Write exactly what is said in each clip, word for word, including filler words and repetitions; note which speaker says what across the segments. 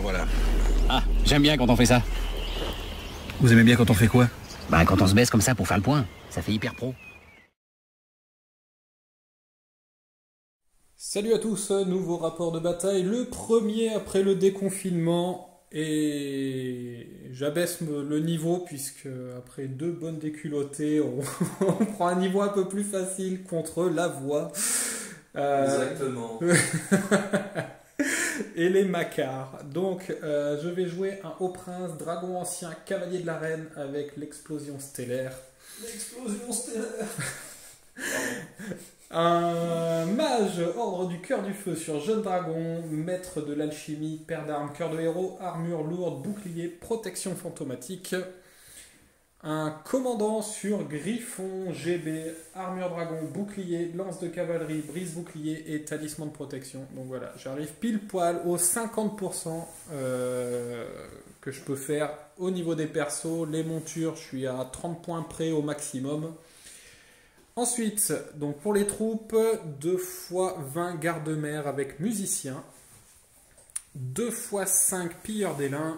Speaker 1: voilà.
Speaker 2: Ah, j'aime bien quand on fait ça.
Speaker 1: Vous aimez bien quand on fait quoi?
Speaker 2: Bah, quand on se baisse comme ça pour faire le point. Ça fait hyper pro.
Speaker 3: Salut à tous, nouveau rapport de bataille, le premier après le déconfinement. Et j'abaisse le niveau puisque après deux bonnes déculottées, on, on prend un niveau un peu plus facile contre la voix.
Speaker 4: Euh... Exactement.
Speaker 3: Et les macars. Donc euh, je vais jouer un haut prince, dragon ancien, cavalier de l'arène avec l'explosion stellaire.
Speaker 4: L'explosion stellaire.
Speaker 3: Un mage, ordre du cœur du feu sur jeune dragon, maître de l'alchimie, paire d'armes, cœur de héros, armure lourde, bouclier, protection fantomatique. Un commandant sur griffon, G B, armure dragon, bouclier, lance de cavalerie, brise bouclier et talisman de protection. Donc voilà, j'arrive pile poil aux cinquante pour cent euh, que je peux faire au niveau des persos. Les montures, je suis à trente points près au maximum. Ensuite, donc pour les troupes, deux fois vingt gardes-mères avec musiciens, deux fois cinq pilleurs d'élin,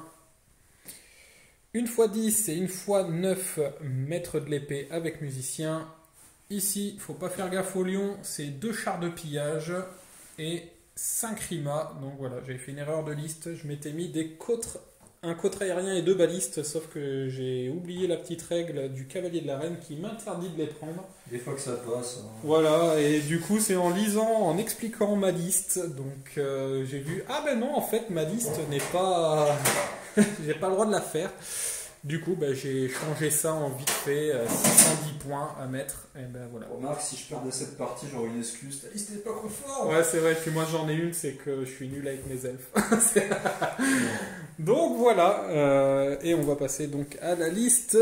Speaker 3: une fois dix et une fois neuf maîtres de l'épée avec musiciens. Ici, il ne faut pas faire gaffe au lion, c'est deux chars de pillage et cinq rimas. Donc voilà, j'ai fait une erreur de liste, je m'étais mis des côtres, un côtre aérien et deux balistes, sauf que j'ai oublié la petite règle du cavalier de la reine qui m'interdit de les prendre.
Speaker 4: Des fois que ça passe. Hein.
Speaker 3: Voilà, et du coup c'est en lisant, en expliquant ma liste, donc euh, j'ai vu, ah ben non, en fait ma liste n'est pas... j'ai pas le droit de la faire. Du coup, ben, j'ai changé ça en vite fait, euh, six cent dix points à mettre, et ben voilà.
Speaker 4: Remarque, si je perdais cette partie, j'aurais une excuse, ta liste n'est pas confort.
Speaker 3: Ouais, c'est vrai, puis moi j'en ai une, c'est que je suis nul avec mes elfes. Donc voilà, euh, et on va passer donc à la liste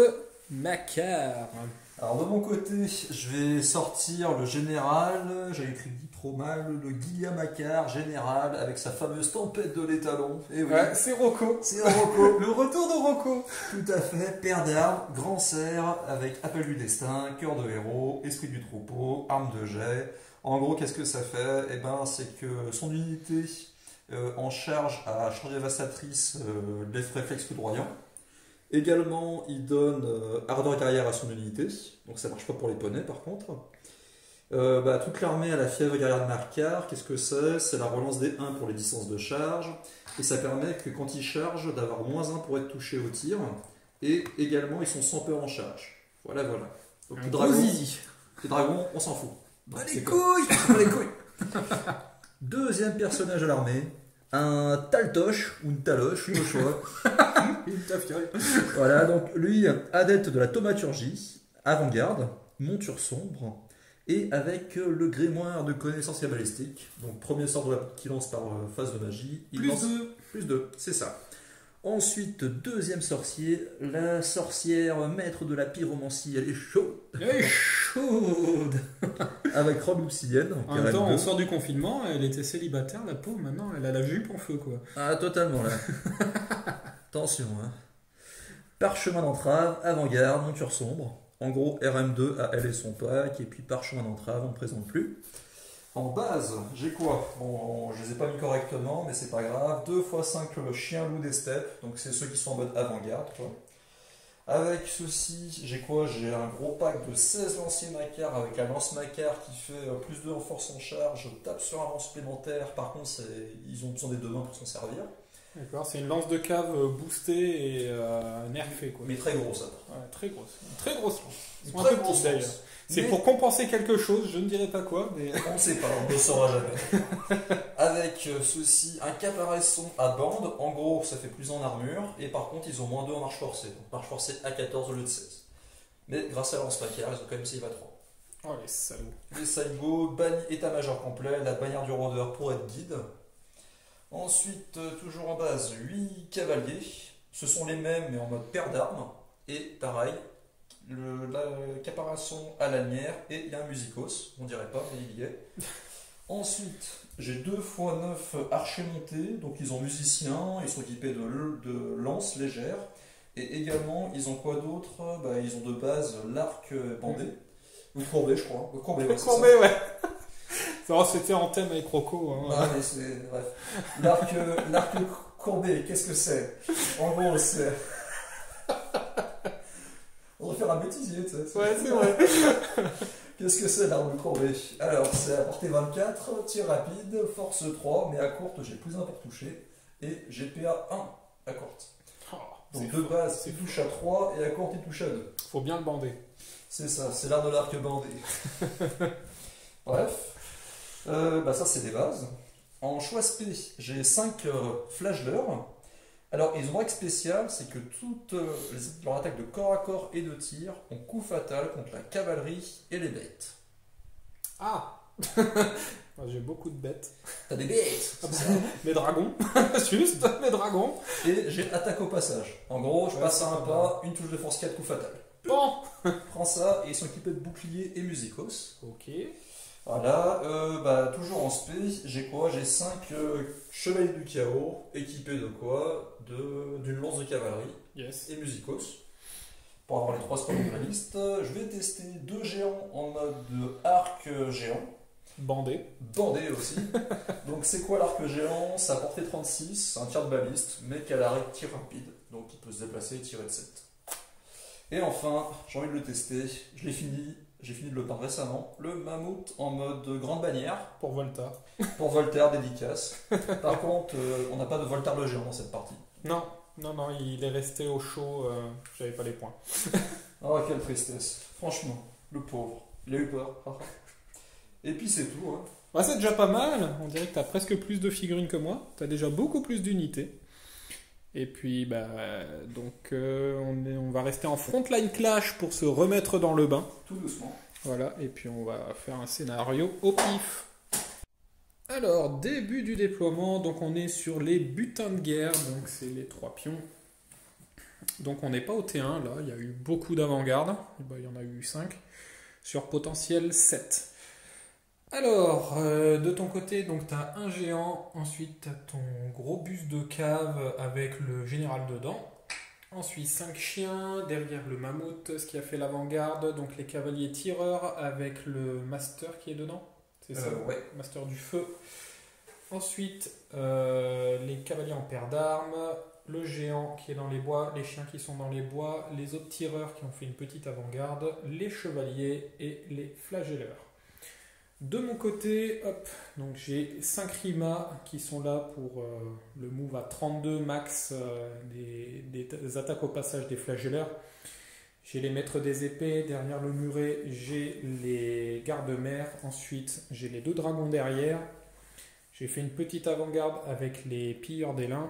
Speaker 3: macabre.
Speaker 4: Alors de mon côté, je vais sortir le général, j'avais écrit trop mal, le Guilla Macar général avec sa fameuse tempête de l'étalon. Et oui,
Speaker 3: ouais, c'est Rocco.
Speaker 4: C'est Rocco.
Speaker 3: Le retour de Rocco.
Speaker 4: Tout à fait, paire d'armes, grand cerf avec appel du destin, cœur de héros, esprit du troupeau, arme de jet. En gros, qu'est-ce que ça fait? Eh ben, c'est que son unité euh, en charge à charge dévastatrice euh, réflexe foudroyant. Également, il donne euh, ardeur guerrière à son unité, donc ça marche pas pour les poneys par contre. Euh, bah, toute l'armée à la fièvre guerrière de Marcar, qu'est-ce que c'est? C'est la relance des un pour les distances de charge, et ça permet que quand ils chargent, d'avoir moins un pour être touché au tir, et également ils sont sans peur en charge. Voilà, voilà. Donc les dragons, les dragons, on s'en fout. Bah les couilles, bah les couilles. Deuxième personnage à l'armée. Un taltoche ou une taloche, au choix.
Speaker 3: Une tafiole.
Speaker 4: Voilà, donc lui, adepte de la thaumaturgie, avant-garde, monture sombre, et avec le grimoire de connaissances cabalistiques. Donc premier sort de la qui lance par phase de magie. Il
Speaker 3: plus
Speaker 4: lance
Speaker 3: deux.
Speaker 4: Plus deux, c'est ça. Ensuite, deuxième sorcier, la sorcière maître de la pyromancie, elle est chaude.
Speaker 3: Elle est chaude.
Speaker 4: Avec robe obsidienne.
Speaker 3: En même temps, on sort du confinement, elle était célibataire, la pauvre, maintenant elle a la jupe en feu quoi.
Speaker 4: Ah, totalement là. Attention, hein. Parchemin d'entrave, avant-garde, monture sombre. En gros, R M deux à elle et son pack, et puis parchemin d'entrave, on ne présente plus. En base, j'ai quoi? Bon, je les ai pas mis correctement, mais c'est pas grave. deux fois cinq le chien loup des steppes, donc c'est ceux qui sont en mode avant-garde, quoi. Avec ceci, j'ai quoi? J'ai un gros pack de seize lanciers Macar avec un lance Macar qui fait plus deux en force en charge. Je tape sur un lance supplémentaire, par contre, ils ont besoin des deux mains pour s'en servir.
Speaker 3: D'accord, c'est une lance de cave boostée et euh, nerfée quoi.
Speaker 4: Mais très grosse, ça.
Speaker 3: Ouais, très grosse. Une très grosse lance.
Speaker 4: Une
Speaker 3: Ils sont
Speaker 4: très
Speaker 3: un peu
Speaker 4: grosse
Speaker 3: petites, d'ailleurs.
Speaker 4: lance.
Speaker 3: C'est
Speaker 4: Mais...
Speaker 3: pour compenser quelque chose, je ne dirais pas quoi, mais...
Speaker 4: On ne sait pas, on ne le saura jamais. Avec ceci, un caparaçon à bande, en gros ça fait plus en armure, et par contre ils ont moins deux en marche forcée, donc marche forcée à quatorze au lieu de seize. Mais grâce à lance Macar, ils ont quand même save à trois.
Speaker 3: Oh les salauds.
Speaker 4: Les Saigo, banni état-major complet, la bannière du rôdeur pour être guide. Ensuite, toujours en base, huit cavaliers, ce sont les mêmes mais en mode paire d'armes, et pareil, le la, caparaçon à lanière, et il y a un musicos, on dirait pas, mais il y est. Ensuite, j'ai deux fois neuf archers montés, donc ils ont musiciens, ils sont équipés de, de lances légères, et également, ils ont quoi d'autre? Bah, ils ont de base l'arc bandé, ou courbé je crois, ou courbé, ouais,
Speaker 3: courbé, ouais. C'était en thème avec Rocco. Hein.
Speaker 4: Ah, mais c'est... Bref. L'arc courbé, qu'est-ce que c'est? En gros, c'est... On va faire un bêtisier, tu sais.
Speaker 3: Ouais, c'est vrai.
Speaker 4: Qu'est-ce que c'est l'arme courbée? Alors, c'est à portée vingt-quatre, tir rapide, force trois, mais à courte, j'ai plus un pour toucher, et G P A un à courte.
Speaker 3: Oh,
Speaker 4: Donc
Speaker 3: c'est
Speaker 4: de
Speaker 3: fou.
Speaker 4: base,
Speaker 3: C'est
Speaker 4: il touche à trois, et à courte, il touche à deux.
Speaker 3: Faut bien le bander.
Speaker 4: C'est ça, c'est l'art de l'arc bandé. Bref, euh, bah ça c'est des bases. En choix spé, j'ai cinq euh, flageleurs. Alors, ils ont une règle spéciale, c'est que toutes euh, les- leurs attaques de corps à corps et de tir ont coup fatal contre la cavalerie et les bêtes.
Speaker 3: Ah. Moi, j'ai beaucoup de bêtes.
Speaker 4: T'as des bêtes, c'est ça.
Speaker 3: Les dragons. Juste, les dragons.
Speaker 4: Et j'ai attaque au passage. En gros, je
Speaker 3: Ouais,
Speaker 4: passe
Speaker 3: c'est
Speaker 4: à un
Speaker 3: pas
Speaker 4: pas, une touche de force quatre, coup fatal.
Speaker 3: Bon.
Speaker 4: Prends ça, et ils sont équipés de boucliers et musicos.
Speaker 3: Ok.
Speaker 4: Voilà, euh, bah, toujours en spé, j'ai quoi? J'ai cinq chevaliers du chaos, équipés de quoi? De, d'une lance de cavalerie
Speaker 3: Yes.
Speaker 4: et musicos. Pour avoir les trois squads de la liste, je vais tester deux géants en mode arc géant,
Speaker 3: Bandé.
Speaker 4: bandé aussi. Donc c'est quoi l'arc géant? Ça a portée trente-six, c'est un tir de baliste, mais qui a l'arrêt de tir rapide, donc il peut se déplacer et tirer de sept. Et enfin, j'ai envie de le tester, je l'ai fini, j'ai fini de le peindre récemment, le mammouth en mode grande bannière,
Speaker 3: Pour Volta.
Speaker 4: pour Voltaire dédicace. Par contre, euh, on n'a pas de Voltaire le géant dans cette partie.
Speaker 3: Non. Non, non, il est resté au chaud. Euh, J'avais pas les points.
Speaker 4: Oh, quelle tristesse. Franchement, le pauvre. Il a eu peur. Et puis c'est tout. Hein.
Speaker 3: Bah, c'est déjà pas mal. On dirait que t'as presque plus de figurines que moi. T'as déjà beaucoup plus d'unités. Et puis, bah, donc, euh, on, est, on va rester en frontline clash pour se remettre dans le bain.
Speaker 4: Tout doucement.
Speaker 3: Voilà, et puis on va faire un scénario au pif. Alors, début du déploiement, donc on est sur les butins de guerre, donc c'est les trois pions. Donc on n'est pas au T un, là, il y a eu beaucoup d'avant-garde, il y en a eu cinq, sur potentiel sept. Alors, euh, de ton côté, donc tu as un géant, ensuite tu as ton gros bus de cave avec le général dedans. Ensuite, cinq chiens, derrière le mammouth, ce qui a fait l'avant-garde, donc les cavaliers tireurs avec le master qui est dedans. C'est ça,
Speaker 4: Euh, ouais.
Speaker 3: master du feu. Ensuite, euh, les cavaliers en paire d'armes, le géant qui est dans les bois, les chiens qui sont dans les bois, les autres tireurs qui ont fait une petite avant-garde, les chevaliers et les flagelleurs. De mon côté, hop, donc j'ai cinq rimas qui sont là pour euh, le move à trente-deux max euh, des, des attaques au passage des flagelleurs. J'ai les maîtres des épées, derrière le muret, j'ai les gardes-mères, ensuite j'ai les deux dragons derrière. J'ai fait une petite avant-garde avec les pilleurs d'Élin,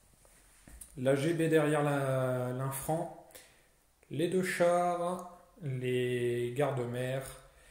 Speaker 3: la G B derrière la- l'infran, les deux chars, les gardes-mères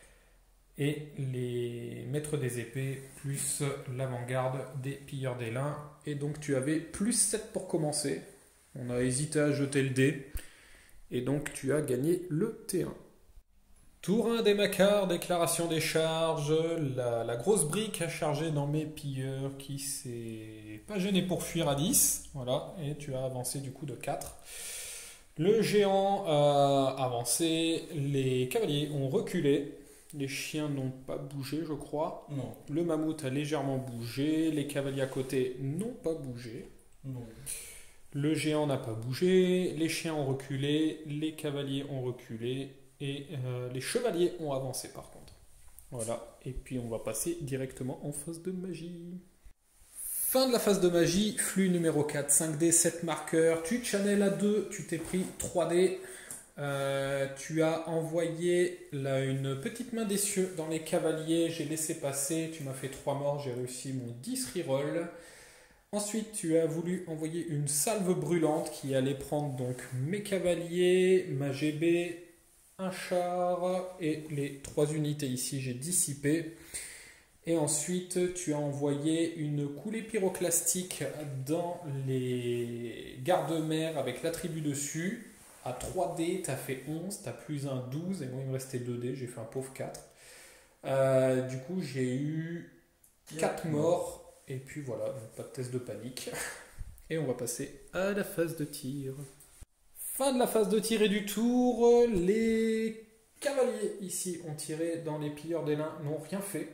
Speaker 3: et les maîtres des épées, plus l'avant-garde des pilleurs d'Élin. Et donc tu avais plus sept pour commencer. On a hésité à jeter le dé. Et donc tu as gagné le T un. Tour un des Macars, déclaration des charges, la, la grosse brique à charger dans mes pilleurs qui s'est pas gêné pour fuir à dix, voilà, et tu as avancé du coup de quatre. Le géant a avancé, les cavaliers ont reculé, les chiens n'ont pas bougé je crois,
Speaker 4: Non.
Speaker 3: le mammouth a légèrement bougé, les cavaliers à côté n'ont pas bougé.
Speaker 4: Non.
Speaker 3: Le géant n'a pas bougé, les chiens ont reculé, les cavaliers ont reculé et euh, les chevaliers ont avancé par contre. Voilà, et puis on va passer directement en phase de magie. Fin de la phase de magie, flux numéro quatre, cinq dés, sept marqueurs, tu channel à deux, tu t'es pris trois dés, euh, tu as envoyé là, une petite main des cieux dans les cavaliers, j'ai laissé passer, tu m'as fait trois morts, j'ai réussi mon dix reroll. Ensuite, tu as voulu envoyer une salve brûlante qui allait prendre donc mes cavaliers, ma G B, un char et les trois unités ici, j'ai dissipé. Et ensuite, tu as envoyé une coulée pyroclastique dans les gardes-mères avec l'attribut dessus. À trois dés, tu as fait onze, tu as plus un douze et moi il me restait deux dés, j'ai fait un pauvre quatre. Euh, du coup, j'ai eu quatre morts. Et puis voilà, donc pas de test de panique. Et on va passer à la phase de tir. Fin de la phase de tir et du tour. Les cavaliers ici ont tiré dans les pilleurs d'Élin, n'ont rien fait.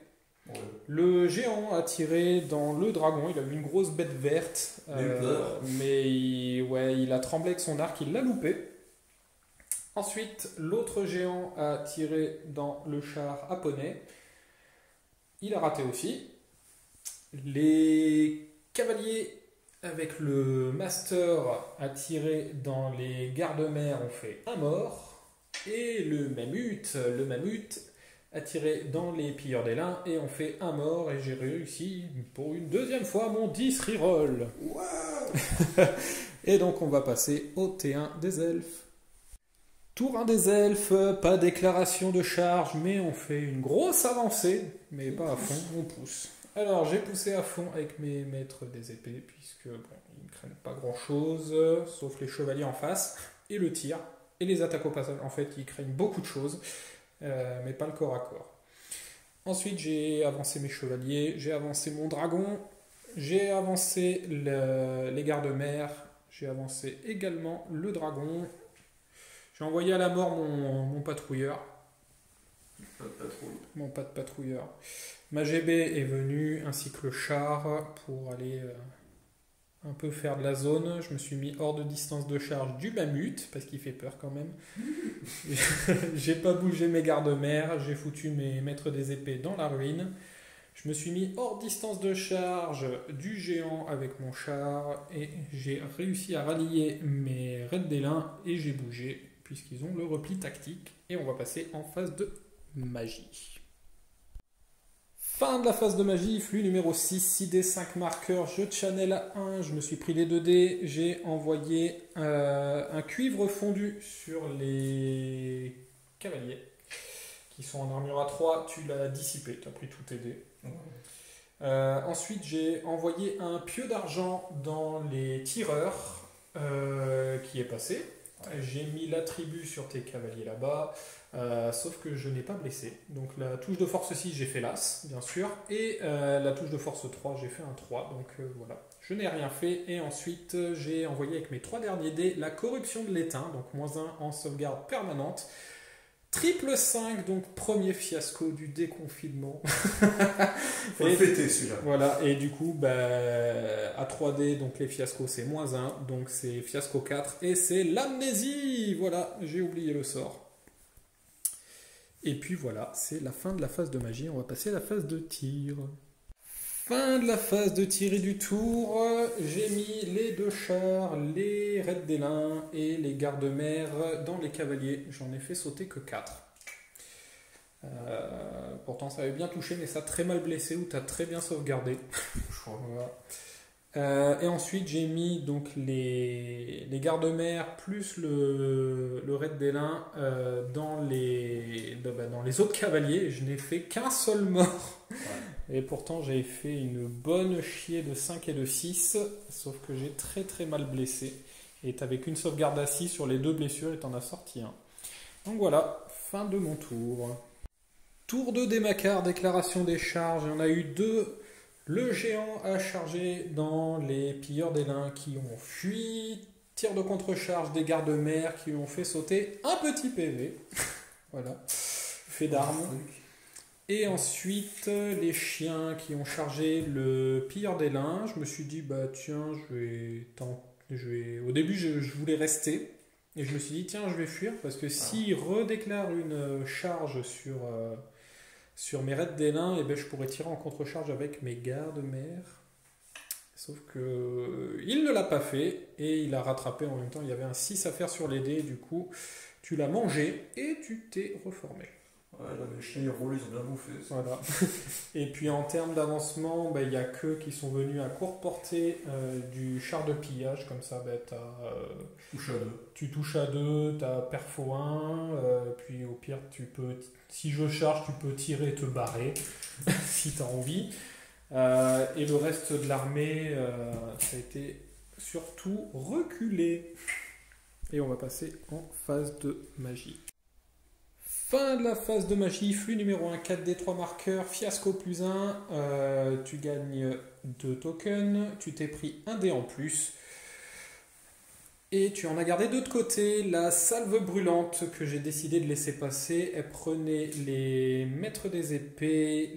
Speaker 4: Ouais.
Speaker 3: Le géant a tiré dans le dragon, il a eu une grosse bête verte,
Speaker 4: Il a eu peur.
Speaker 3: mais il, ouais, il a tremblé avec son arc, il l'a loupé. Ensuite, l'autre géant a tiré dans le char à poney, il a raté aussi. Les cavaliers avec le master a tiré dans les gardes-mères, ont fait un mort. Et le mammouth, le mammouth a tiré dans les pilleurs d'élin et on fait un mort. Et j'ai réussi pour une deuxième fois mon dix reroll.
Speaker 4: Wow.
Speaker 3: Et donc on va passer au T un des elfes. Tour un des elfes, pas déclaration de charge, mais on fait une grosse avancée, mais pas à fond, on pousse. Alors j'ai poussé à fond avec mes maîtres des épées, puisque bon, ils ne craignent pas grand chose, sauf les chevaliers en face, et le tir, et les attaques au passage. En fait, ils craignent beaucoup de choses, euh, mais pas le corps à corps. Ensuite, j'ai avancé mes chevaliers, j'ai avancé mon dragon, j'ai avancé le, les gardes-mères, j'ai avancé également le dragon. J'ai envoyé à la mort mon, mon patrouilleur.
Speaker 4: Pas de patrouille.
Speaker 3: Mon pas de patrouilleur. Ma G B est venu, ainsi que le char, pour aller euh, un peu faire de la zone. Je me suis mis hors de distance de charge du mammouth, parce qu'il fait peur quand même. J'ai pas bougé mes gardes-mères, j'ai foutu mes maîtres des épées dans la ruine. Je me suis mis hors distance de charge du géant avec mon char, et j'ai réussi à rallier mes raids d'élin, et j'ai bougé, puisqu'ils ont le repli tactique. Et on va passer en phase de magie. Fin de la phase de magie, flux numéro six, six dés, cinq marqueurs, je channel à un, je me suis pris les deux dés, j'ai envoyé euh, un cuivre fondu sur les cavaliers qui sont en armure à trois, tu l'as dissipé, tu as pris tous tes dés.
Speaker 4: Ouais.
Speaker 3: Euh, ensuite, j'ai envoyé un pieu d'argent dans les tireurs euh, qui est passé. J'ai mis l'attribut sur tes cavaliers là-bas, euh, sauf que je n'ai pas blessé. Donc la touche de force six, j'ai fait l'as, bien sûr, et euh, la touche de force trois, j'ai fait un trois. Donc euh, voilà, je n'ai rien fait. Et ensuite, j'ai envoyé avec mes trois derniers dés la corruption de l'étain, donc moins un en sauvegarde permanente. Triple cinq, donc premier fiasco du déconfinement.
Speaker 4: Faut le fêter celui-là.
Speaker 3: Voilà, et du coup, bah, à trois D, donc les fiascos c'est moins un, donc c'est fiasco quatre, et c'est l'amnésie. Voilà, j'ai oublié le sort. Et puis voilà, c'est la fin de la phase de magie, on va passer à la phase de tir. Fin de la phase de tir et du tour, j'ai mis les deux chars, les raids d'élin et les gardes-mères dans les cavaliers. J'en ai fait sauter que quatre. Euh, pourtant ça avait bien touché, mais ça a très mal blessé ou t'as très bien sauvegardé. Voilà. Euh, et ensuite j'ai mis donc les, les gardes-mères plus le, le raid d'élin euh, dans, les, bah, dans les autres cavaliers. Je n'ai fait qu'un seul mort. Ouais. Et pourtant j'ai fait une bonne chier de cinq et de six, sauf que j'ai très très mal blessé. Et t'avais qu'une sauvegarde à six sur les deux blessures et t'en as sorti un. Donc voilà, fin de mon tour. Tour deux des Macars, déclaration des charges. Il y en a eu deux. Le géant a chargé dans les pilleurs d'élin qui ont fui. Tir de contre-charge des gardes-mères qui ont fait sauter un petit P V. Voilà. Fait d'armes. Et ensuite, les chiens qui ont chargé le pilleur d'élin. Je me suis dit, bah tiens, je vais tenter. Je vais... Au début, je, je voulais rester. Et je me suis dit, tiens, je vais fuir. Parce que s'il redéclare une charge sur... Euh, Sur mes raids d'élin, eh ben, je pourrais tirer en contre-charge avec mes gardes-mères. Sauf que il ne l'a pas fait et il a rattrapé en même temps. Il y avait un six à faire sur les dés, du coup, tu l'as mangé et tu t'es reformé.
Speaker 4: Ouais, là, les chiens ils roulent, ils ont bien bouffé.
Speaker 3: Voilà. Et puis en termes d'avancement, ben, il n'y a qu'eux qui sont venus à courte portée euh, du char de pillage. Comme ça, ben, t'as, euh,
Speaker 4: touche à deux.
Speaker 3: tu touches à deux, tu as perfo un, euh, puis au pire, tu peux, si je charge, tu peux tirer et te barrer si tu as envie. Euh, et le reste de l'armée, euh, ça a été surtout reculé. Et on va passer en phase de magie. Fin de la phase de magie, flux numéro un, quatre D, trois marqueurs, fiasco plus un, euh, tu gagnes deux tokens, tu t'es pris un dé en plus. Et tu en as gardé deux de côté. La salve brûlante que j'ai décidé de laisser passer, elle prenait les maîtres des épées,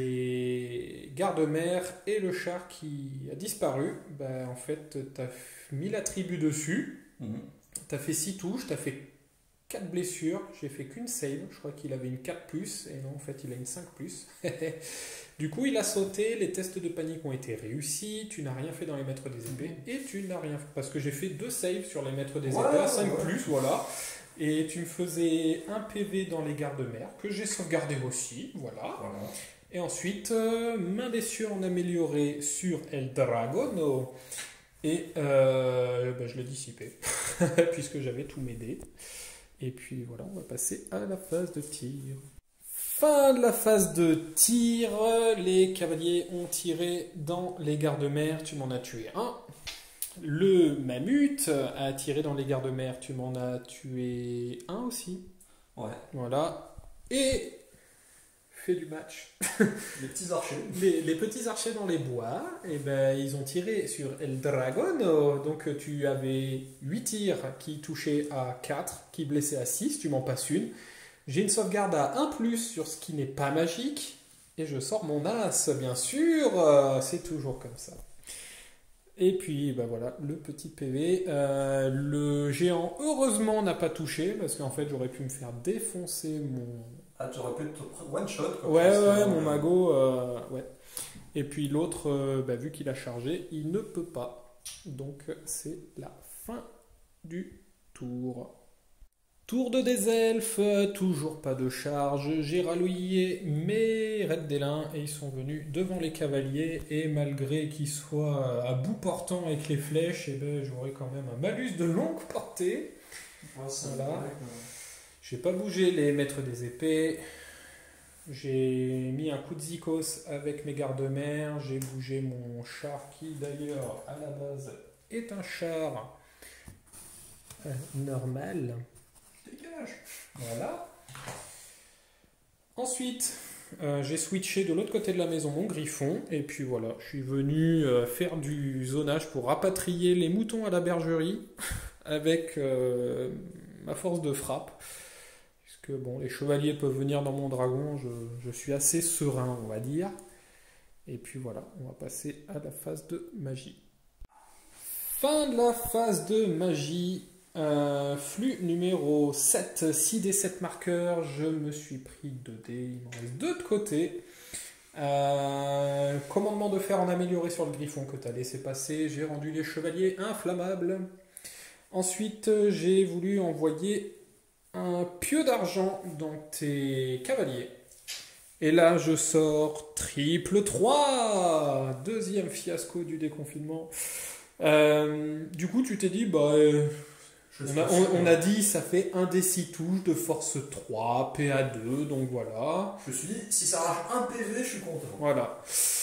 Speaker 3: les gardes-mères et le char qui a disparu. Ben, en fait, tu as mis l'attribut dessus.
Speaker 4: Mhm.
Speaker 3: Tu as fait six touches, tu as fait quatre blessures. J'ai fait qu'une save. Je crois qu'il avait une quatre plus. Et non, en fait, il a une cinq plus. Du coup, il a sauté, les tests de panique ont été réussis, tu n'as rien fait dans les maîtres des épées, et tu n'as rien fait, parce que j'ai fait deux saves sur les maîtres des
Speaker 4: Ouais,
Speaker 3: épées à cinq
Speaker 4: ouais.
Speaker 3: plus, voilà, et tu me faisais un P V dans les gardes-mères, que j'ai sauvegardé aussi, voilà,
Speaker 4: Voilà.
Speaker 3: et ensuite, euh, main des cieux en amélioré sur El Dragono, et euh, ben, je l'ai dissipé, puisque j'avais tous mes dés, et puis voilà, on va passer à la phase de tir. Fin de la phase de tir, les cavaliers ont tiré dans les gardes-mères, tu m'en as tué un. Le mammut a tiré dans les gardes-mères, tu m'en as tué un aussi.
Speaker 4: Ouais.
Speaker 3: Voilà. Et fait du match.
Speaker 4: Les petits archers.
Speaker 3: Les, les petits archers dans les bois, et ben, ils ont tiré sur El Dragono. Donc tu avais huit tirs qui touchaient à quatre, qui blessaient à six, tu m'en passes une. J'ai une sauvegarde à un plus sur ce qui n'est pas magique. Et je sors mon as, bien sûr. Euh, c'est toujours comme ça. Et puis, ben voilà, le petit P V. Euh, le géant, heureusement, n'a pas touché. Parce qu'en fait, j'aurais pu me faire défoncer mon...
Speaker 4: Ah, tu aurais pu te one shot. Quoi,
Speaker 3: Ouais,
Speaker 4: parce
Speaker 3: ouais,
Speaker 4: que,
Speaker 3: mon
Speaker 4: euh,
Speaker 3: magot. Euh, ouais. Et puis l'autre, euh, ben, vu qu'il a chargé, il ne peut pas. Donc, c'est la fin du tour. Tour de des elfes, toujours pas de charge. J'ai rallié mes raids d'Élin et ils sont venus devant les cavaliers. Et malgré qu'ils soient à bout portant avec les flèches, eh ben, j'aurai quand même un malus de longue portée.
Speaker 4: Ouais, c'est
Speaker 3: Voilà.
Speaker 4: vrai que-
Speaker 3: J'ai pas bougé les maîtres des épées. J'ai mis un coup de zikos avec mes gardes-mères. J'ai bougé mon char qui d'ailleurs à la base est un char euh, normal.
Speaker 4: Dégage.
Speaker 3: Voilà. Ensuite, euh, j'ai switché de l'autre côté de la maison mon griffon. Et puis voilà, je suis venu euh, faire du zonage pour rapatrier les moutons à la bergerie avec euh, ma force de frappe. Puisque bon, les chevaliers peuvent venir dans mon dragon, je, je suis assez serein, on va dire. Et puis voilà, on va passer à la phase de magie. Fin de la phase de magie. Euh, flux numéro sept, six des sept marqueurs, je me suis pris deux dés, il m'en reste deux de côté. Euh, commandement de fer en amélioré sur le griffon que tu as laissé passer, j'ai rendu les chevaliers inflammables. Ensuite, j'ai voulu envoyer un pieu d'argent dans tes cavaliers. Et là, je sors triple trois, deuxième fiasco du déconfinement. Euh, du coup, tu t'es dit, bah... Euh,
Speaker 4: Je
Speaker 3: On a,
Speaker 4: suis
Speaker 3: on-
Speaker 4: sûr.
Speaker 3: on a dit ça fait un des six touches de force trois, P A deux, donc voilà.
Speaker 4: Je me suis dit, si ça arrache un P V, je suis content.
Speaker 3: Voilà.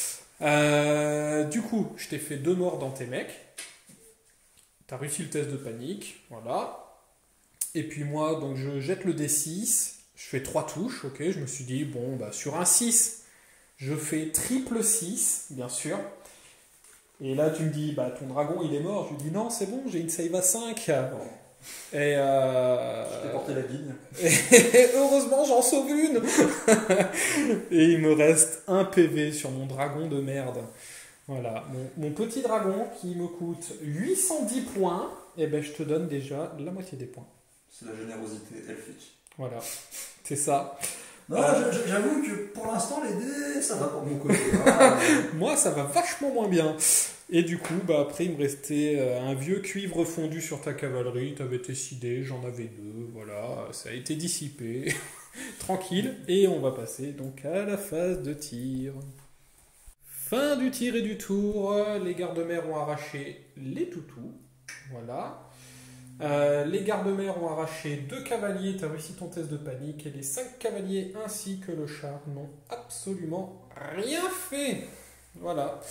Speaker 3: Euh, du coup, je t'ai fait deux morts dans tes mecs. T'as réussi le test de panique, voilà. Et puis moi, donc je jette le D six, je fais trois touches, ok. Je me suis dit, bon, bah sur un six, je fais triple six, bien sûr. Et là, tu me dis, bah ton dragon il est mort. Je lui dis, non, c'est bon, j'ai une save à cinq.
Speaker 4: Bon,
Speaker 3: Et euh...
Speaker 4: je t'ai porté la guigne.
Speaker 3: Et heureusement, j'en sauve une. Et il me reste un P V sur mon dragon de merde. Voilà, mon, mon petit dragon qui me coûte huit cent dix points. Et ben, je te donne déjà la moitié des points.
Speaker 4: C'est la générosité elfique.
Speaker 3: Voilà, c'est ça.
Speaker 4: Non,
Speaker 3: Euh,
Speaker 4: je- j'avoue que pour l'instant, les dés, ça va pour mon côté. Ah, euh,
Speaker 3: Moi, ça va vachement moins bien. Et du coup, bah, après, il me restait euh, un vieux cuivre fondu sur ta cavalerie. Tu avais tes six dés, j'en avais deux. Voilà, ça a été dissipé. Tranquille. Et on va passer donc à la phase de tir. Fin du tir et du tour. Les gardes-mères ont arraché les toutous. Voilà. Euh, les gardes-mères ont arraché deux cavaliers, tu as réussi ton test de panique, et les cinq cavaliers ainsi que le char n'ont absolument rien fait. Voilà.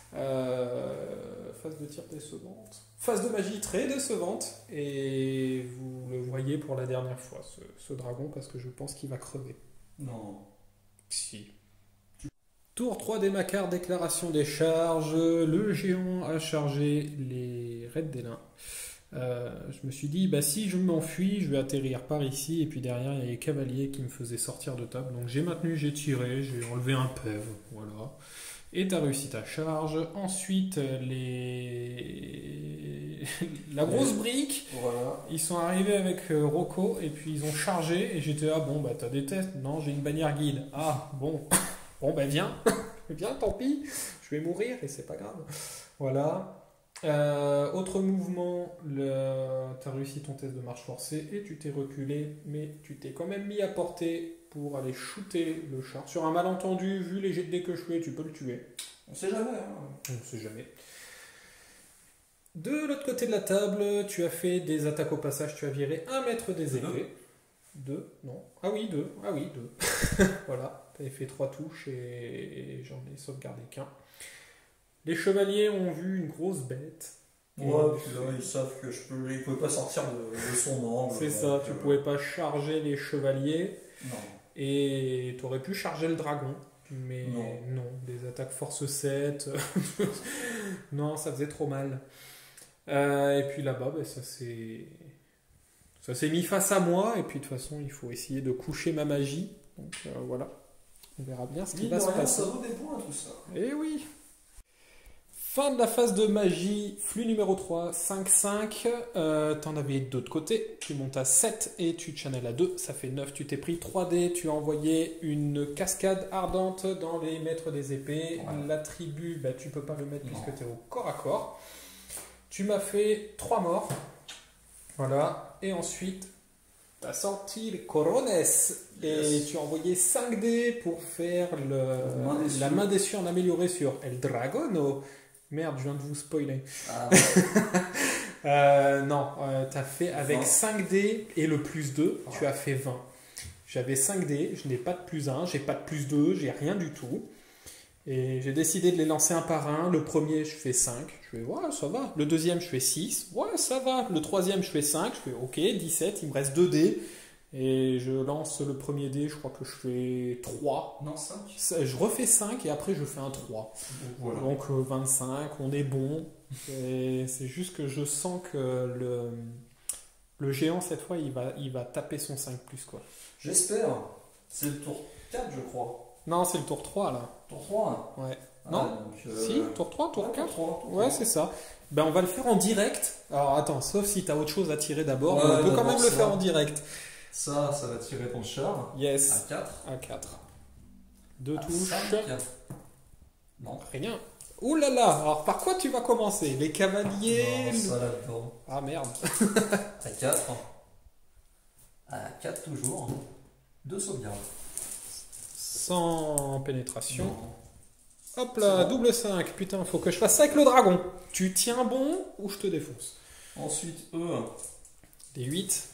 Speaker 3: Euh, phase de tir décevante. Phase de magie très décevante. Et vous le voyez pour la dernière fois, ce, ce dragon, parce que je pense qu'il va crever.
Speaker 4: non.
Speaker 3: Si. Tour trois des Macars, déclaration des charges. Le géant a chargé les raids d'Élin. Euh, je me suis dit, bah, si je m'enfuis, je vais atterrir par ici. Et puis derrière, il y a les cavaliers qui me faisaient sortir de table. Donc j'ai maintenu, j'ai tiré, j'ai enlevé un pève. Voilà. Et tu as réussi ta charge. Ensuite, les... la grosse brique,
Speaker 4: Voilà.
Speaker 3: ils sont arrivés avec euh, Rocco. Et puis ils ont chargé. Et j'étais, ah bon, bah t'as des tests. Non, j'ai une bannière guide. Ah bon, bon, bah viens. Viens, tant pis. Je vais mourir et c'est pas grave. Voilà. Euh, autre mouvement, le... tu as réussi ton test de marche forcée et tu t'es reculé, mais tu t'es quand même mis à portée pour aller shooter le char. Sur un malentendu, vu les jets de dés que je fais, tu peux le tuer.
Speaker 4: On sait jamais. Hein.
Speaker 3: On ne sait jamais. De l'autre côté de la table, tu as fait des attaques au passage, tu as viré un mètre des épées. Deux, non. Ah oui, deux. Ah oui, deux. Voilà, tu avais fait trois touches et, et j'en ai sauvegardé qu'un. Les chevaliers ont vu une grosse bête.
Speaker 4: Ouais, puis là, ils savent que je peux... ils ne pouvaient pas sortir de, de son angle.
Speaker 3: C'est ça, tu ne
Speaker 4: euh...
Speaker 3: pouvais pas charger les chevaliers.
Speaker 4: Non.
Speaker 3: Et tu aurais pu charger le dragon. Mais
Speaker 4: non,
Speaker 3: non des attaques force sept. Non, ça faisait trop mal. Euh, et puis là-bas, bah, ça s'est... ça s'est mis face à moi. Et puis de toute façon, il faut essayer de coucher ma magie. Donc euh, voilà. On verra bien ce qui va se passer.
Speaker 4: Ça vaut des points, tout ça.
Speaker 3: Eh oui. Fin de la phase de magie, flux numéro trois, cinq cinq. Euh, T'en avais deux de côté. Tu montes à sept et tu channels à deux. Ça fait neuf. Tu t'es pris trois dés. Tu as envoyé une cascade ardente dans les maîtres des épées. Ouais. L'attribut, bah, tu peux pas le mettre non. puisque tu es au corps à corps. Tu m'as fait trois morts. Voilà. Et ensuite, tu as sorti le corones. Yes. Et tu as envoyé cinq dés pour faire le, main la main déçue en amélioré sur El Dragono. Merde, je viens de vous spoiler. Ah, ouais. euh, non, euh, tu as fait avec vingt. cinq dés et le plus deux, ah. tu as fait vingt. J'avais cinq dés, je n'ai pas de plus un, j'ai pas de plus deux, j'ai rien du tout. Et j'ai décidé de les lancer un par un. Le premier, je fais cinq. Je fais, ouais, ça va. Le deuxième, je fais six. Ouais, ça va. Le troisième, je fais cinq. Je fais, ok, dix-sept. Il me reste deux dés. Et je lance le premier dé, je crois que je fais trois.
Speaker 4: Non, cinq.
Speaker 3: Je refais cinq et après je fais un trois. Voilà. Donc euh, vingt-cinq, on est bon. Et c'est juste que je sens que le, le géant, cette fois, il va, il va taper son cinq plus, quoi.
Speaker 4: J'espère. C'est le tour quatre, je crois.
Speaker 3: Non, c'est le tour trois, là.
Speaker 4: Tour trois
Speaker 3: Ouais.
Speaker 4: Ah,
Speaker 3: non
Speaker 4: donc, euh...
Speaker 3: Si, tour trois, tour
Speaker 4: ouais,
Speaker 3: quatre.
Speaker 4: Tour trois, tour
Speaker 3: ouais, c'est ça. Ben, on va le faire en direct. Alors attends, sauf si tu as autre chose à tirer d'abord.
Speaker 4: Ouais,
Speaker 3: on peut quand même le
Speaker 4: ça.
Speaker 3: faire en direct.
Speaker 4: Ça, ça va tirer ton char.
Speaker 3: Yes.
Speaker 4: À quatre.
Speaker 3: À quatre. Deux
Speaker 4: à
Speaker 3: touches.
Speaker 4: cinq. Non.
Speaker 3: Rien. Ouh là là. Alors par quoi tu vas commencer? Les cavaliers.
Speaker 4: Non, ça là-dedans.
Speaker 3: Ah merde.
Speaker 4: À quatre. À quatre toujours. Deux sauvegardes.
Speaker 3: Sans pénétration.
Speaker 4: Non.
Speaker 3: Hop là, double cinq. Putain, faut que je fasse ça avec le dragon. Tu tiens bon ou je te défonce?
Speaker 4: Ensuite, eux.
Speaker 3: Des huit.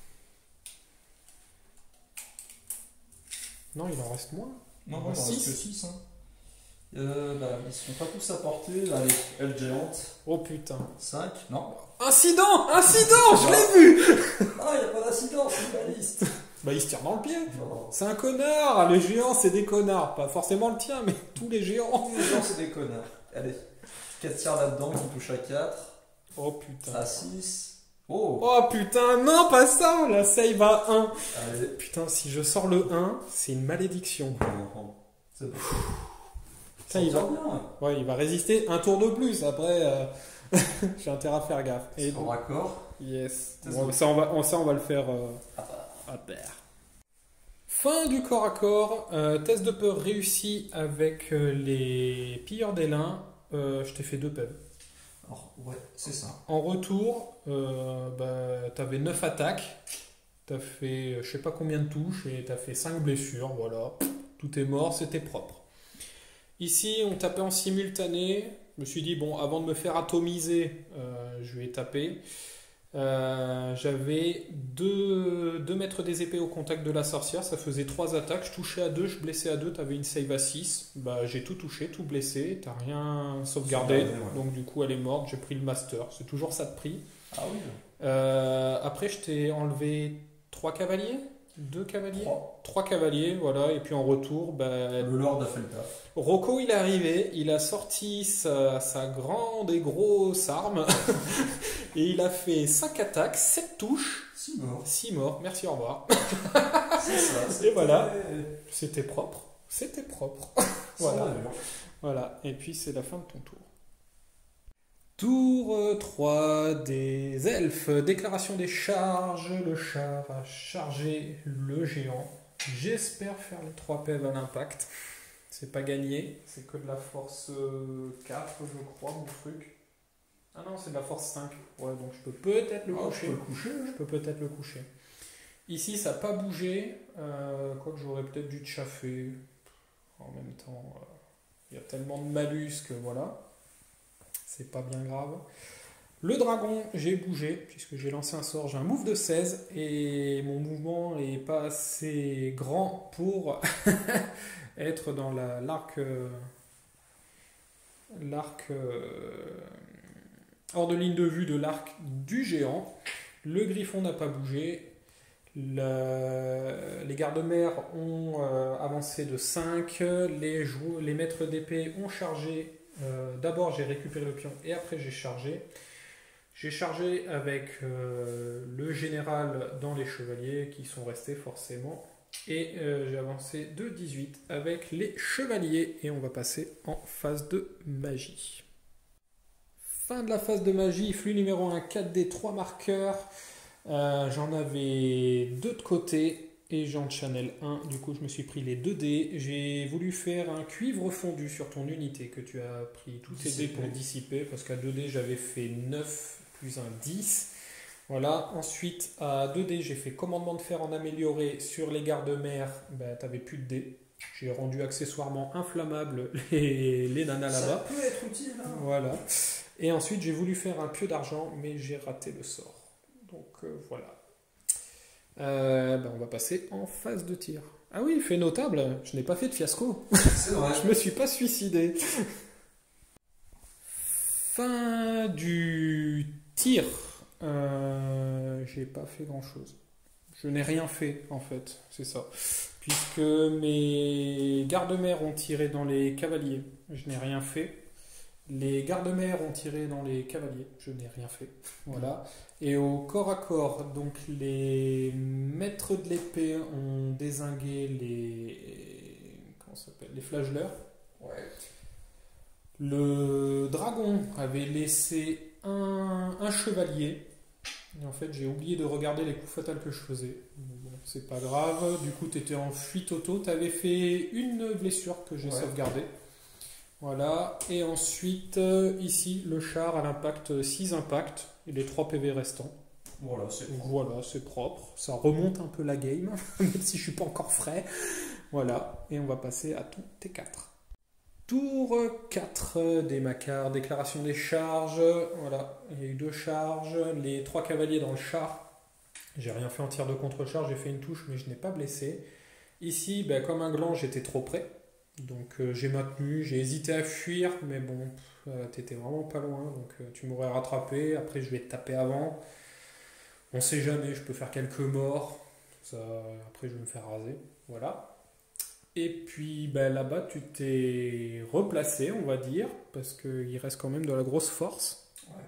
Speaker 3: Non, il en reste moins.
Speaker 4: Non, non, il en reste que six. Hein. Euh, bah, ils sont pas tous à portée. Allez, elle géante.
Speaker 3: Oh putain.
Speaker 4: cinq. Non.
Speaker 3: Incident Incident Je l'ai vu.
Speaker 4: Ah, il n'y a pas d'incident, c'est une baliste.
Speaker 3: Bah, il se tire dans le pied.
Speaker 4: Non.
Speaker 3: C'est un connard. Les géants, c'est des connards. Pas forcément le tien, mais tous les géants.
Speaker 4: Tous les géants, c'est des connards. Allez, quatre tirs là-dedans qui touchent à quatre.
Speaker 3: Oh putain.
Speaker 4: À six. Oh.
Speaker 3: Oh putain, non, pas ça. La save à un.
Speaker 4: Allez.
Speaker 3: Putain, si je sors le un, c'est une malédiction.
Speaker 4: C'est bon.
Speaker 3: Ça, il va... Ouais, il va résister un tour de plus. Après, euh... j'ai intérêt à faire gaffe.
Speaker 4: Et donc... raccord.
Speaker 3: Yes. Bon, ça, on va, on, ça, on va le faire euh... à pair. Fin du corps à corps. Euh, test de peur réussi avec euh, les pilleurs d'Élin. Euh, je t'ai fait deux pèves.
Speaker 4: Alors, ouais, c'est ça.
Speaker 3: En retour, euh, bah, tu avais neuf attaques. Tu as fait je sais pas combien de touches et tu as fait cinq blessures. Voilà. Tout est mort, c'était propre. Ici, on tapait en simultané. Je me suis dit, bon, avant de me faire atomiser, euh, je vais taper. Euh, J'avais deux, deux mètres des épées au contact de la sorcière. Ça faisait trois attaques. Je touchais à deux, je blessais à deux. Tu avais une save à six. Bah, j'ai tout touché, tout blessé. Tu n'as rien sauvegardé. Ouais. Donc, du coup, elle est morte. J'ai pris le master. C'est toujours ça de prix.
Speaker 4: Ah oui.
Speaker 3: Euh, après, je t'ai enlevé trois cavaliers. Deux cavaliers.
Speaker 4: Trois.
Speaker 3: Trois cavaliers, voilà. Et puis en retour, bah,
Speaker 4: Le Lord a fait le taf.
Speaker 3: Rocco, il est arrivé, il a sorti sa, sa grande et grosse arme et il a fait cinq attaques, sept touches,
Speaker 4: six morts.
Speaker 3: six morts. Merci, au revoir.
Speaker 4: C'est ça.
Speaker 3: Et
Speaker 4: c'était-
Speaker 3: voilà. C'était propre. C'était propre. Voilà.
Speaker 4: Sans allure.
Speaker 3: Voilà. Et puis c'est la fin de ton tour. Tour euh, trois des elfes. Déclaration des charges. Le char a chargé le géant. J'espère faire les trois P V à l'impact. C'est pas gagné. C'est que de la force euh, quatre, je crois, mon truc. Ah non, c'est de la force cinq. Ouais, donc je peux peut-être le
Speaker 4: Ah,
Speaker 3: coucher.
Speaker 4: je peux le coucher.
Speaker 3: Je peux peut-être le coucher. Ici, ça n'a pas bougé. Euh, quoique j'aurais peut-être dû te chaffer. En même temps, euh, il y a tellement de malus que voilà. C'est pas bien grave. Le dragon, j'ai bougé, puisque j'ai lancé un sort. J'ai un move de seize et mon mouvement n'est pas assez grand pour être dans la- l'arc. euh, l'arc. euh, hors de ligne de vue de l'arc du géant. Le griffon n'a pas bougé. La- les gardes-mères ont euh, avancé de cinq. Les, jou- les maîtres d'épée ont chargé. Euh, D'abord, j'ai récupéré le pion et après, j'ai chargé. J'ai chargé avec euh, le général dans les chevaliers qui sont restés forcément. Et euh, j'ai avancé de dix-huit avec les chevaliers. Et on va passer en phase de magie. Fin de la phase de magie, flux numéro un, quatre D, trois marqueurs. Euh, j'en avais deux de côté et j'en channel un. Du coup, je me suis pris les deux dés. J'ai voulu faire un cuivre fondu sur ton unité que tu as pris tous tes dés pour dissiper parce qu'à deux dés, j'avais fait neuf plus un dix. Voilà. Ensuite, à deux dés, j'ai fait commandement de fer en amélioré sur les gardes-mères. Ben, tu n'avais plus de dés. J'ai rendu accessoirement inflammables les, les nanas
Speaker 4: Ça
Speaker 3: là-bas.
Speaker 4: peut être utile. Hein.
Speaker 3: Voilà. Et ensuite, j'ai voulu faire un pieu d'argent, mais j'ai raté le sort. Donc euh, voilà. Euh, ben, on va passer en phase de tir. Ah oui, fait notable, je n'ai pas fait de fiasco.
Speaker 4: C'est vrai.
Speaker 3: Je me suis pas suicidé. Fin du tir. Euh, j'ai pas fait grand chose. Je n'ai rien fait en fait, c'est ça. Puisque mes gardes-mères ont tiré dans les cavaliers, je n'ai rien fait. Les gardes-mères ont tiré dans les cavaliers, je n'ai rien fait. Voilà. Et au corps à corps, donc les maîtres de l'épée ont dézingué les. Comment ça s'appelle ? Les flageleurs.
Speaker 4: Ouais.
Speaker 3: Le dragon avait laissé un, un chevalier. Et en fait, j'ai oublié de regarder les coups fatals que je faisais. Bon, c'est pas grave. Du coup, tu étais en fuite auto. Tu avais fait une blessure que j'ai
Speaker 4: Ouais.
Speaker 3: sauvegardée. Voilà. Et ensuite, euh, ici, le char à l'impact six impacts et les trois P V restants.
Speaker 4: Voilà, c'est
Speaker 3: Donc voilà, c'est propre. Ça remonte un peu la game, même si je suis pas encore frais. Voilà. Et on va passer à ton T quatre. Tour quatre des Macars, déclaration des charges. Voilà, il y a eu deux charges. Les trois cavaliers dans le char. J'ai rien fait en tir de contre-charge, j'ai fait une touche, mais je n'ai pas blessé. Ici, ben, comme un gland, j'étais trop près. Donc euh, j'ai maintenu, j'ai hésité à fuir, mais bon, euh, t'étais vraiment pas loin, donc euh, tu m'aurais rattrapé. Après, je vais te taper avant. On sait jamais, je peux faire quelques morts. Ça, après, je vais me faire raser. Voilà. Et puis ben, là-bas, tu t'es replacé, on va dire, parce qu'il reste quand même de la grosse force.
Speaker 4: Ouais.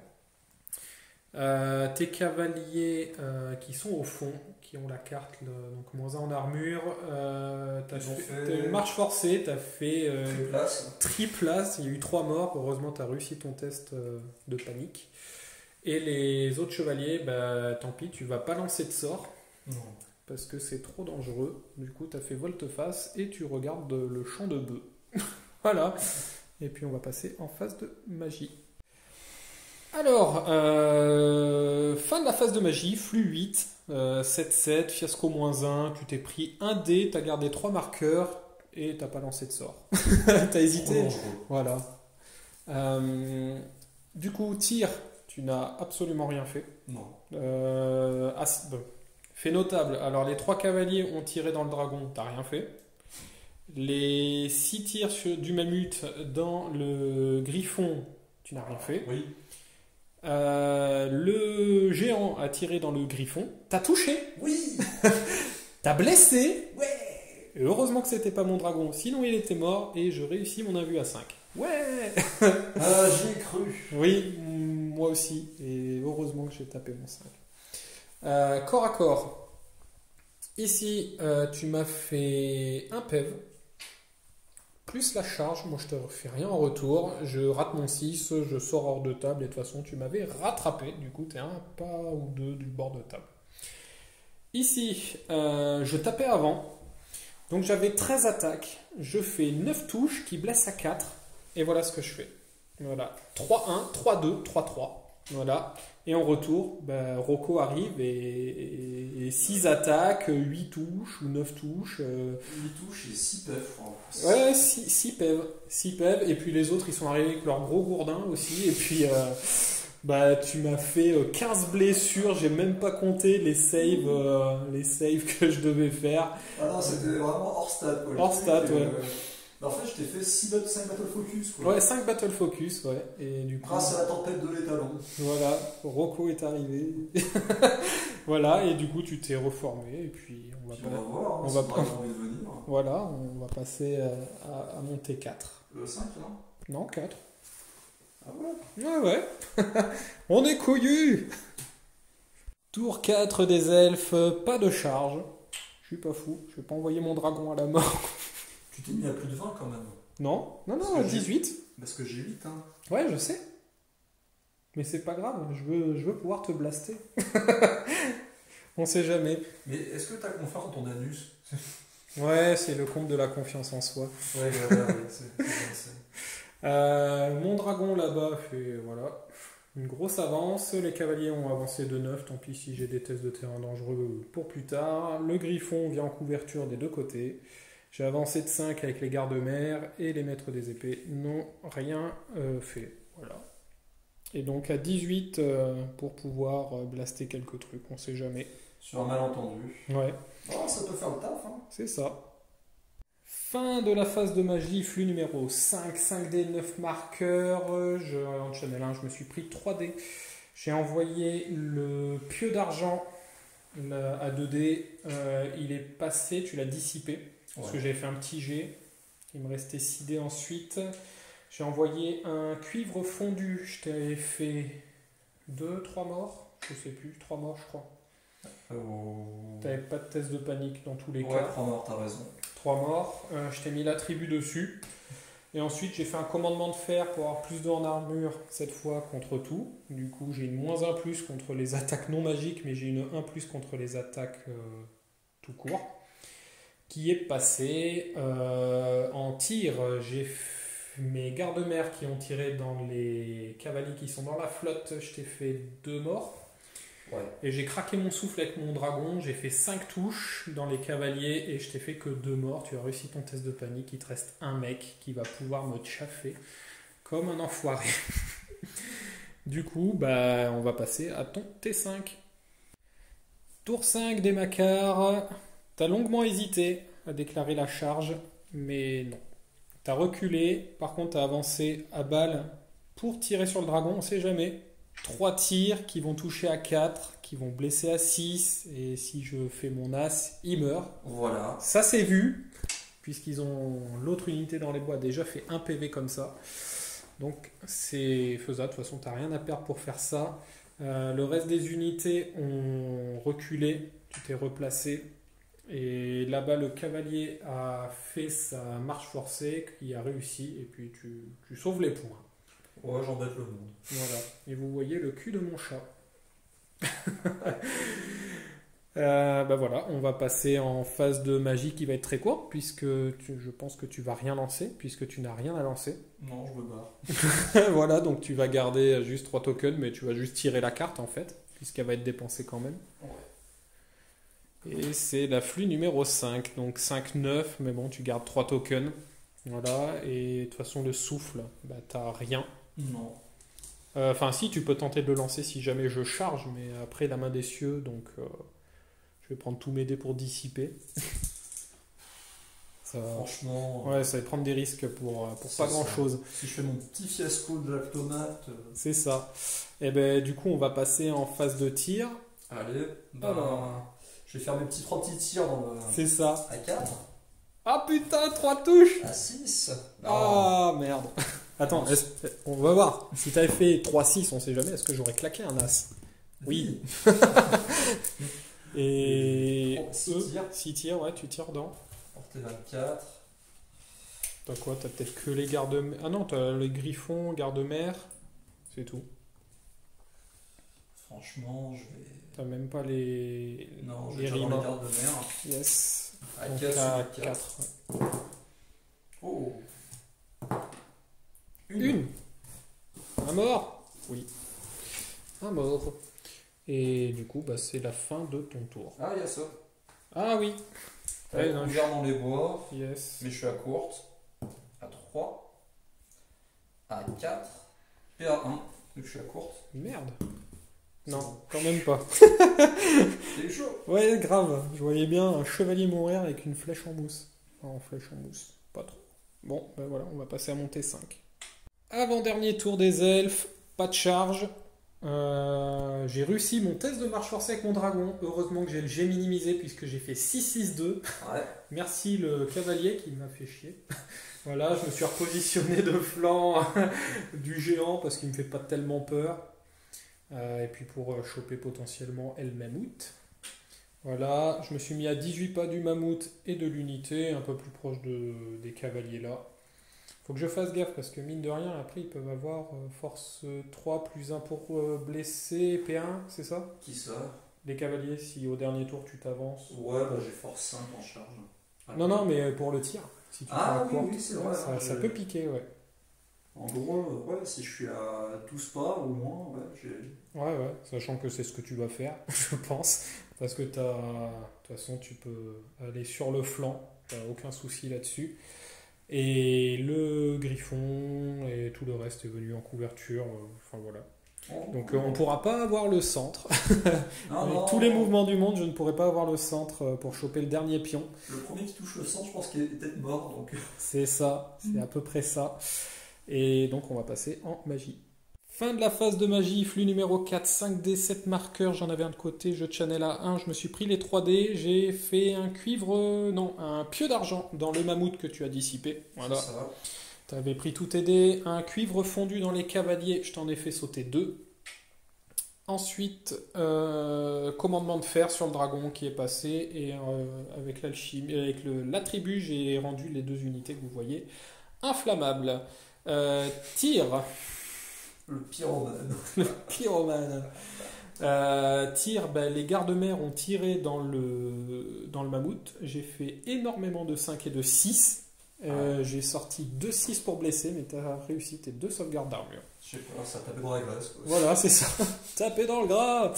Speaker 3: Euh, tes cavaliers euh, qui sont au fond, qui ont la carte, le, donc moins un en armure, euh, t'as
Speaker 4: Ils ont
Speaker 3: fait,
Speaker 4: fait-
Speaker 3: t'as une marche forcée, t'as fait euh,
Speaker 4: Triplace.
Speaker 3: triplace, il y a eu trois morts, heureusement t'as réussi ton test euh, de panique. Et les autres chevaliers, bah, tant pis, tu vas pas lancer de sort.
Speaker 4: Non.
Speaker 3: Parce que c'est trop dangereux. Du coup, tu as fait volte-face et tu regardes le champ de bœuf. Voilà. Et puis, on va passer en phase de magie. Alors, euh, fin de la phase de magie, flux huit, euh, sept sept, fiasco moins un. Tu t'es pris un dé, tu as gardé trois marqueurs et tu n'as pas lancé de sort. Tu as hésité.
Speaker 4: Trop dangereux.
Speaker 3: Voilà. Euh, du coup, tir, tu n'as absolument rien fait.
Speaker 4: Non.
Speaker 3: Euh, ah, bon. Fait notable, alors les trois cavaliers ont tiré dans le dragon, t'as rien fait. Les six tirs sur- du mammouth dans le griffon, tu n'as rien fait.
Speaker 4: Oui.
Speaker 3: Euh, le géant a tiré dans le griffon, t'as touché.
Speaker 4: Oui.
Speaker 3: T'as blessé? Ouais. Et heureusement que c'était pas mon dragon, sinon il était mort et je réussis mon invu à cinq. Ouais.
Speaker 4: Ah, j'y ai cru.
Speaker 3: Oui, moi aussi. Et heureusement que j'ai tapé mon cinq. Euh, corps à corps. Ici, euh, tu m'as fait un P E V. Plus la charge. Moi, je te fais rien en retour. Je rate mon six, je sors hors de table. Et de toute façon, tu m'avais rattrapé. Du coup, tu es un pas ou deux du bord de table. Ici, euh, je tapais avant. Donc, j'avais treize attaques. Je fais neuf touches qui blessent à quatre. Et voilà ce que je fais. Voilà. trois un, trois deux, trois trois. Voilà. Et en retour, ben, Rocco arrive et, et six attaques, huit touches ou neuf touches. Euh...
Speaker 4: huit touches et six P E V.
Speaker 3: Ouais, six P E V. six P E V. Et puis les autres, ils sont arrivés avec leurs gros gourdins aussi. Et puis, euh, bah, tu m'as fait quinze blessures. J'ai même pas compté les saves, euh, les saves que je devais faire.
Speaker 4: Ah non, c'était vraiment hors stat. Quoi.
Speaker 3: Hors stat, ouais.
Speaker 4: Euh... En fait, je t'ai fait six, cinq battle focus. Quoi.
Speaker 3: Ouais, cinq battle focus, ouais. Et du coup,
Speaker 4: grâce à la tempête de l'étalon.
Speaker 3: Voilà, Rocco est arrivé. Voilà, et du coup, tu t'es reformé. Et puis, on va,
Speaker 4: puis
Speaker 3: pas...
Speaker 4: on va voir, hein,
Speaker 3: on
Speaker 4: si
Speaker 3: va
Speaker 4: on a envie de venir.
Speaker 3: Voilà, on va passer à, à monter quatre.
Speaker 4: Le cinq, non?
Speaker 3: Non, quatre.
Speaker 4: Ah ouais?
Speaker 3: Ouais, ouais. On est couillus. Tour quatre des elfes, pas de charge. Je suis pas fou, je vais pas envoyer mon dragon à la mort.
Speaker 4: Tu t'es mis à plus de vingt quand même.
Speaker 3: Non, non, non,
Speaker 4: Parce
Speaker 3: à
Speaker 4: que j'ai-
Speaker 3: dix-huit.
Speaker 4: Parce que j'ai huit, hein.
Speaker 3: Ouais, je sais. Mais c'est pas grave, je veux, je veux pouvoir te blaster. On sait jamais.
Speaker 4: Mais est-ce que t'as confiance en ton anus?
Speaker 3: Ouais, c'est le compte de la confiance en soi.
Speaker 4: Ouais, voilà, ouais, c'est c'est bien, c'est-
Speaker 3: Euh, mon dragon là-bas fait voilà, une grosse avance. Les cavaliers ont avancé de neuf. Tant pis si j'ai des tests de terrain dangereux pour plus tard. Le griffon vient en couverture des deux côtés. J'ai avancé de cinq avec les gardes-mères et les maîtres des épées n'ont rien euh, fait. Voilà. Et donc à dix-huit euh, pour pouvoir euh, blaster quelques trucs, on sait jamais.
Speaker 4: Sur un malentendu.
Speaker 3: Ouais,
Speaker 4: Oh, ça peut faire le taf, hein.
Speaker 3: c'est ça. Fin de la phase de magie, flux numéro cinq, cinq dés, neuf marqueurs. Euh, Je, en channel un, je me suis pris trois dés. J'ai envoyé le pieu d'argent le- à deux dés. Euh, il est passé, tu l'as dissipé. Parce
Speaker 4: Ouais.
Speaker 3: que j'avais fait un petit jet. Il me restait six dés ensuite. J'ai envoyé un cuivre fondu. Je t'avais fait deux, trois morts. Je sais plus, trois morts, je crois.
Speaker 4: Oh.
Speaker 3: T'avais pas de test de panique dans tous les
Speaker 4: Ouais,
Speaker 3: cas.
Speaker 4: trois morts, t'as raison.
Speaker 3: Trois morts. Euh, je t'ai mis l'attribut dessus. Et ensuite, j'ai fait un commandement de fer pour avoir plus de en armure, cette fois contre tout. Du coup, j'ai une moins un plus contre les attaques non magiques, mais j'ai une un plus contre les attaques euh, tout court. Qui est passé euh, en tir. J'ai f- mes gardes-mères qui ont tiré dans les cavaliers qui sont dans la flotte. Je t'ai fait deux morts.
Speaker 4: Ouais.
Speaker 3: Et j'ai craqué mon souffle avec mon dragon, j'ai fait cinq touches dans les cavaliers et je t'ai fait que deux morts. Tu as réussi ton test de panique, il te reste un mec qui va pouvoir me chaffer comme un enfoiré. Du coup, bah, on va passer à ton T cinq. Tour cinq des Macars. T'as longuement hésité à déclarer la charge, mais non. T'as reculé, par contre t'as avancé à balle pour tirer sur le dragon, on sait jamais. Trois tirs qui vont toucher à quatre, qui vont blesser à six, et si je fais mon as, il meurt.
Speaker 4: Voilà.
Speaker 3: Ça c'est vu, puisqu'ils ont l'autre unité dans les bois a déjà fait un P V comme ça. Donc c'est faisable, de toute façon t'as rien à perdre pour faire ça. Euh, le reste des unités ont reculé, tu t'es replacé. Et là-bas, le cavalier a fait sa marche forcée, qui a réussi, et puis tu, tu sauves les points.
Speaker 4: Ouais, j'embête le monde.
Speaker 3: Voilà. Et vous voyez le cul de mon chat. euh, bah voilà, on va passer en phase de magie qui va être très courte, puisque tu- je pense que tu vas rien lancer, puisque tu n'as rien à lancer.
Speaker 4: Non, je me barre.
Speaker 3: Voilà, donc tu vas garder juste trois tokens, mais tu vas juste tirer la carte en fait, puisqu'elle va être dépensée quand même.
Speaker 4: Ouais.
Speaker 3: Et c'est l'afflux numéro cinq, donc cinq neuf, mais bon, tu gardes trois tokens. Voilà, et de toute façon, le souffle, bah t'as rien.
Speaker 4: Non.
Speaker 3: Euh, Enfin, si, tu peux tenter de le lancer si jamais je charge, mais après, la main des cieux, donc euh, je vais prendre tous mes dés pour dissiper. Ça,
Speaker 4: Franchement,
Speaker 3: ouais, ça va prendre des risques pour, euh, pour
Speaker 4: C'est
Speaker 3: pas
Speaker 4: ça.
Speaker 3: grand chose.
Speaker 4: si je fais mon petit fiasco de lactomate, euh,
Speaker 3: C'est ça. Et ben, du coup, on va passer en phase de tir.
Speaker 4: allez, bah,
Speaker 3: Alors.
Speaker 4: Je vais faire mes petits trois petits tirs dans le...
Speaker 3: C'est ça.
Speaker 4: à quatre,
Speaker 3: Ah putain, trois touches.
Speaker 4: à six.
Speaker 3: Ah merde. Attends, est-ce- on va voir. Si t'avais fait trois six, on sait jamais, est-ce que j'aurais claqué un as? Oui. Et
Speaker 4: Oh, six
Speaker 3: eux,
Speaker 4: tirs.
Speaker 3: six tirs, ouais, tu tires dans.
Speaker 4: Portée vingt-quatre.
Speaker 3: T'as quoi? T'as peut-être que les gardes... Ah non, t'as les griffons, garde-mer. C'est tout.
Speaker 4: Franchement, je vais...
Speaker 3: T'as même pas les...
Speaker 4: Non, je
Speaker 3: les
Speaker 4: vais tirer dans
Speaker 3: rimes.
Speaker 4: les gardes de mer.
Speaker 3: Yes.
Speaker 4: À
Speaker 3: Donc
Speaker 4: quatre
Speaker 3: à
Speaker 4: sur
Speaker 3: quatre.
Speaker 4: Oh.
Speaker 3: Une. Un mort. Oui. Un mort. Et du coup, bah, c'est la fin de ton tour.
Speaker 4: Ah, il y a ça.
Speaker 3: Ah oui. Ouais,
Speaker 4: Ouais,
Speaker 3: non,
Speaker 4: on vient dans les bois.
Speaker 3: Yes.
Speaker 4: Mais je suis à courte. À trois. À quatre. Et à un. Donc je suis à courte.
Speaker 3: Merde.
Speaker 4: C'est
Speaker 3: Non,
Speaker 4: bon.
Speaker 3: quand même pas.
Speaker 4: C'est chaud.
Speaker 3: Ouais, grave. Je voyais bien un chevalier mourir avec une flèche en mousse. Enfin, en flèche en mousse. Pas trop. Bon, ben voilà, on va passer à monter cinq. Avant-dernier tour des elfes. Pas de charge. Euh, j'ai réussi mon test de marche forcée avec mon dragon. Heureusement que j'ai le jet minimisé puisque j'ai fait six six deux.
Speaker 4: Ouais.
Speaker 3: Merci le cavalier qui m'a fait chier. Voilà, je me suis repositionné de flanc du géant parce qu'il me fait pas tellement peur. Euh, et puis pour euh, choper potentiellement El Mammouth. Voilà, je me suis mis à dix-huit pas du mammouth et de l'unité, un peu plus proche de, des cavaliers là. Faut que je fasse gaffe parce que mine de rien, après ils peuvent avoir euh, force trois plus un pour euh, blesser, P un, c'est ça?
Speaker 4: Qui ça?
Speaker 3: Les cavaliers, si au dernier tour tu t'avances.
Speaker 4: Ouais, bah j'ai force cinq en charge.
Speaker 3: Non, non, mais pour le tir. Si tu
Speaker 4: Ah
Speaker 3: fais la
Speaker 4: oui,
Speaker 3: courte,
Speaker 4: oui, c'est
Speaker 3: ouais,
Speaker 4: vrai,
Speaker 3: ça,
Speaker 4: hein,
Speaker 3: ça
Speaker 4: je-
Speaker 3: peut piquer, ouais.
Speaker 4: En gros, euh, ouais, si je suis à douze pas au moins, ouais, j'ai...
Speaker 3: Ouais, ouais, sachant que c'est ce que tu dois faire, je pense. Parce que t'as... de toute façon, tu peux aller sur le flanc, t'as aucun souci là-dessus. Et le griffon et tout le reste est venu en couverture, euh, enfin voilà.
Speaker 4: Oh,
Speaker 3: Donc euh, on pourra pas avoir le centre.
Speaker 4: non,
Speaker 3: Avec
Speaker 4: non,
Speaker 3: tous les
Speaker 4: non.
Speaker 3: mouvements du monde, je ne pourrai pas avoir le centre euh, pour choper le dernier pion.
Speaker 4: Le premier qui touche le sang, je pense qu'il est peut-être mort, donc...
Speaker 3: C'est ça, c'est à peu près ça. Et donc on va passer en magie. Fin de la phase de magie, flux numéro quatre, cinq dés, sept marqueurs, j'en avais un de côté, je channel à un, je me suis pris les trois dés, j'ai fait un cuivre, euh, non, un pieu d'argent dans le mammouth que tu as dissipé. Voilà,
Speaker 4: C'est ça.
Speaker 3: tu avais pris tous tes dés, un cuivre fondu dans les cavaliers, je t'en ai fait sauter deux. Ensuite, euh, commandement de fer sur le dragon qui est passé, et euh, avec l'alchimie, avec le- l'attribut, j'ai rendu les deux unités que vous voyez inflammables. Euh, tir.
Speaker 4: Le pyromane.
Speaker 3: Pyromane. Euh, tir, ben, les gardes-mères ont tiré dans le, dans le mammouth. J'ai fait énormément de cinq et de six. Euh, J'ai sorti deux six pour blesser, mais tu as réussi tes deux sauvegardes d'armure.
Speaker 4: Je sais pas, ça tapait dans la glace, quoi.
Speaker 3: Voilà, c'est ça. Taper dans le gras.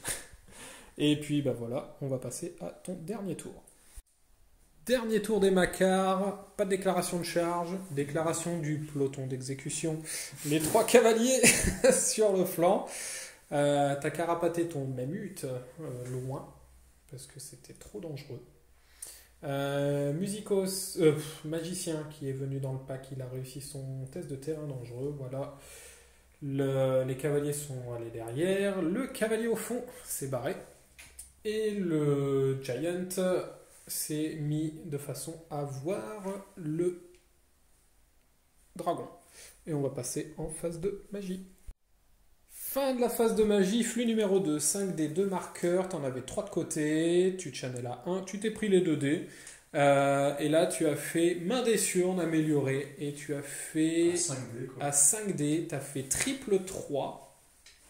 Speaker 3: Et puis, bah voilà, on va passer à ton dernier tour. Dernier tour des Macars, pas de déclaration de charge, déclaration du peloton d'exécution. Les trois cavaliers sur le flanc. Euh, T'as carapaté ton mammouth euh, loin, parce que c'était trop dangereux. Euh, musicos, euh, pff, magicien qui est venu dans le pack, il a réussi son test de terrain dangereux, voilà. Le- les cavaliers sont allés derrière, le cavalier au fond s'est barré, et le giant s'est mis de façon à voir le dragon. Et on va passer en phase de magie. Fin de la phase de magie, flux numéro deux, cinq des deux marqueurs, t'en avais trois de côté, tu channel à un, tu t'es pris les deux dés, euh, et là tu as fait main des surnes améliorée, et tu as fait
Speaker 4: À cinq dés, quoi.
Speaker 3: à cinq dés, tu as fait triple trois,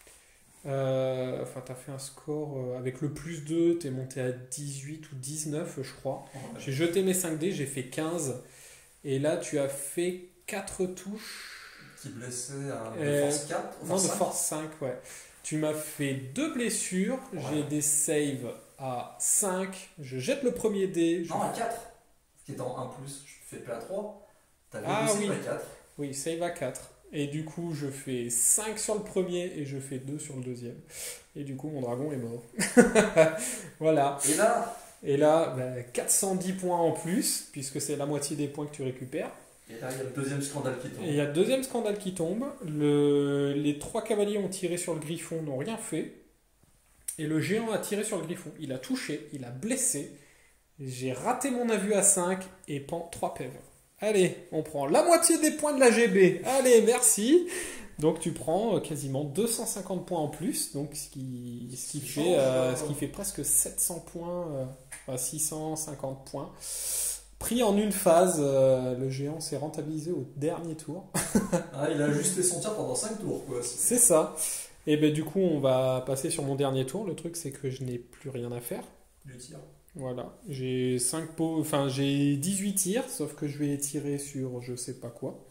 Speaker 3: euh, enfin tu as fait un score euh, avec le plus deux, tu es monté à dix-huit ou dix-neuf je crois,
Speaker 4: Ouais.
Speaker 3: j'ai jeté mes cinq dés, j'ai fait quinze, et là tu as fait quatre touches.
Speaker 4: Qui blessait à de
Speaker 3: Euh,
Speaker 4: force quatre,
Speaker 3: Non, de
Speaker 4: cinq.
Speaker 3: force cinq, ouais. Tu m'as fait deux blessures,
Speaker 4: Ouais.
Speaker 3: j'ai des saves à cinq, je jette le premier dé. je-
Speaker 4: Non, à quatre. Qui est en un plus, je fais pas à trois. T'avais
Speaker 3: Ah
Speaker 4: bossé
Speaker 3: oui.
Speaker 4: à quatre.
Speaker 3: Oui, save à quatre. Et du coup, je fais cinq sur le premier et je fais deux sur le deuxième. Et du coup, mon dragon est mort. Voilà.
Speaker 4: Et là,
Speaker 3: Et là, ben, quatre cent dix points en plus, puisque c'est la moitié des points que tu récupères.
Speaker 4: et là, il y a le deuxième scandale qui tombe.
Speaker 3: Et il y a le deuxième scandale qui tombe. Le- Les trois cavaliers ont tiré sur le griffon, n'ont rien fait. Et le géant a tiré sur le griffon. Il a touché, il a blessé. J'ai raté mon avis à cinq et pan trois P V. Allez, on prend la moitié des points de la G B. Allez, merci. Donc tu prends quasiment deux cent cinquante points en plus, donc ce qui, ce qui, fait, euh, ce qui fait presque sept cents points, euh, enfin six cent cinquante points. Pris en une phase, euh, le géant s'est rentabilisé au dernier tour.
Speaker 4: Ah, il a ajusté son tir pendant cinq tours, quoi.
Speaker 3: C'est ça. Et ben du coup, on va passer sur mon dernier tour. Le truc, c'est que je n'ai plus rien à faire.
Speaker 4: Du tir.
Speaker 3: Voilà. J'ai cinq pots, enfin j'ai dix-huit tirs, sauf que je vais tirer sur je sais pas quoi.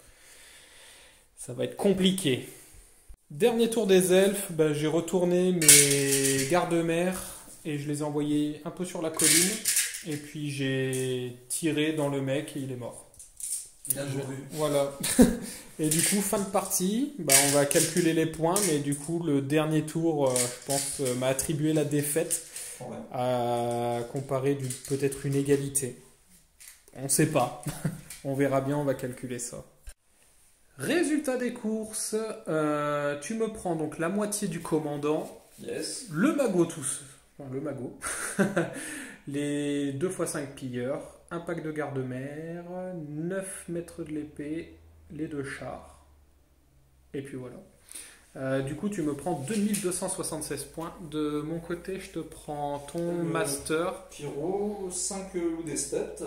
Speaker 3: Ça va être compliqué. Dernier tour des elfes, ben, j'ai retourné mes gardes-mères et je les ai envoyés un peu sur la colline. Et puis j'ai tiré dans le mec et il est mort.
Speaker 4: Il a
Speaker 3: Je-
Speaker 4: mouru.
Speaker 3: Voilà. Et du coup, fin de partie, bah, on va calculer les points, mais du coup, le dernier tour, euh, je pense, euh, m'a attribué la défaite
Speaker 4: Ouais.
Speaker 3: à comparer du- peut-être une égalité. On ne sait pas. On verra bien, on va calculer ça. Résultat des courses, euh, tu me prends donc la moitié du commandant,
Speaker 4: Yes.
Speaker 3: le magot tous, enfin, le magot, les deux fois cinq pilleurs, un pack de garde-mer, neuf mètres de l'épée, les deux chars, et puis voilà. Euh, du coup, tu me prends deux mille deux cent soixante-seize points. De mon côté, je te prends ton
Speaker 4: Euh,
Speaker 3: master.
Speaker 4: Pyro, cinq loups d'esthète.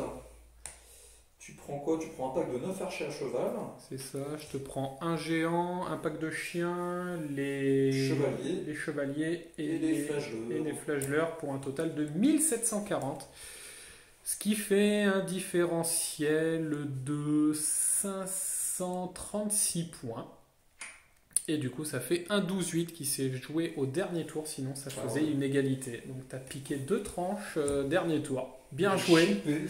Speaker 4: Tu prends quoi? Tu prends un pack de neuf archers à cheval.
Speaker 3: C'est ça, je te prends un géant, un pack de chiens, les
Speaker 4: Chevaliers.
Speaker 3: les chevaliers et,
Speaker 4: Et les flageleurs.
Speaker 3: et les flageleurs pour un total de mille sept cent quarante. Ce qui fait un différentiel de cinq cent trente-six points. Et du coup, ça fait un douze huit qui s'est joué au dernier tour, sinon ça
Speaker 4: Ah
Speaker 3: faisait
Speaker 4: ouais.
Speaker 3: une égalité. Donc tu as piqué deux tranches euh, dernier tour. Bien joué.
Speaker 4: Chippé.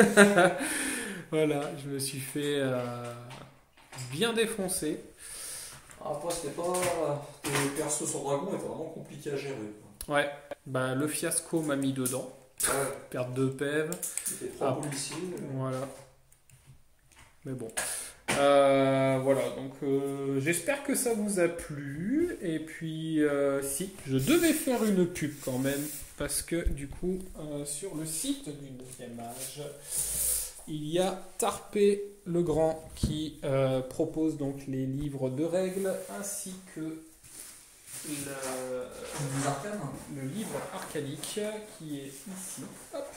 Speaker 3: Voilà, je me suis fait euh, bien défoncer.
Speaker 4: Après, c'était pas. Tes persos sur dragon étaient vraiment compliqués à gérer. quoi.
Speaker 3: Ouais, ben, le fiasco m'a mis dedans.
Speaker 4: Ouais.
Speaker 3: Perte de P E V.
Speaker 4: C'était trop
Speaker 3: Ah.
Speaker 4: policier.
Speaker 3: Voilà. Mais bon. Euh, voilà, donc euh, j'espère que ça vous a plu. Et puis, euh, si, je devais faire une pub quand même. Parce que du coup, euh, sur le site du neuvième âge, il y a Tarpé le Grand qui euh, propose donc les livres de règles ainsi que le,
Speaker 4: Les arcanes.
Speaker 3: le livre arcanique qui est ici. Hop.